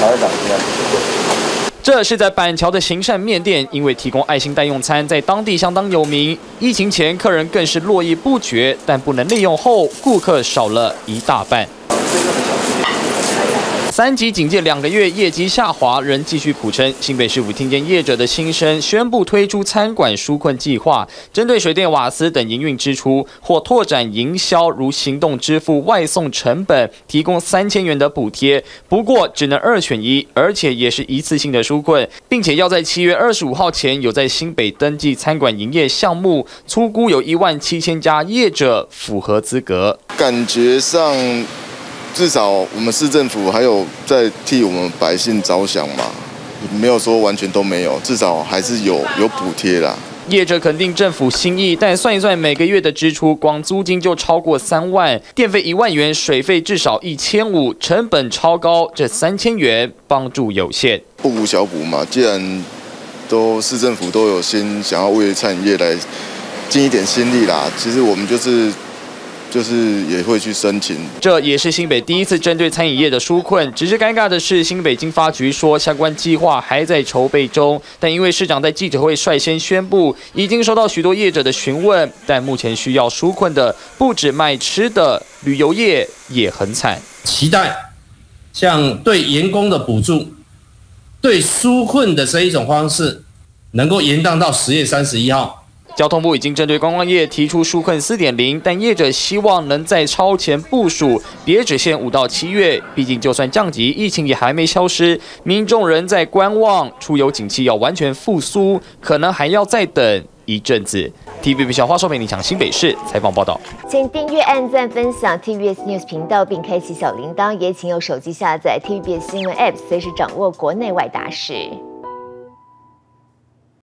这是在板桥的行善面店，因为提供爱心代用餐，在当地相当有名。疫情前，客人更是络绎不绝，但不能利用后，顾客少了一大半。3级警戒2个月，业绩下滑，仍继续苦撑。新北市府听见业者的心声，宣布推出餐馆纾困计划，针对水电、瓦斯等营运支出，或拓展营销，如行动支付、外送成本，提供3000元的补贴。不过只能2选1，而且也是一次性的纾困，并且要在7月25号前有在新北登记餐馆营业项目，粗估有17000家业者符合资格。 感觉上。至少我们市政府还有在替我们百姓着想嘛，没有说完全都没有，至少还是有补贴啦。 业者肯定政府心意，但算一算每个月的支出，光租金就超过3万，电费1万元，水费至少1500，成本超高，这3000元帮助有限。 不无小补嘛，既然市政府都有先想要为餐饮业来尽一点心力啦，其实我们就是也会去申请， 这也是新北第一次针对餐饮业的纾困。只是尴尬的是，新北经发局说相关计划还在筹备中，但因为市长在记者会率先宣布，已经收到许多业者的询问，但目前需要纾困的不止卖吃的，旅游业也很惨。 期待像对员工的补助、对纾困的这一种方式，能够延宕到10月31号。 交通部已经针对观光业提出纾困4.0，但业者希望能在超前部署，别只限5到7月。毕竟就算降级，疫情也还没消失，民众仍在观望，出游景气要完全复苏，可能还要再等一阵子。TVB 小花受陪你讲新北市采访报道， 请订阅、按赞、分享 TVBS News 频道，并开启小铃铛，也请用手机下载 TVBS 新闻 App， 随时掌握国内外大事。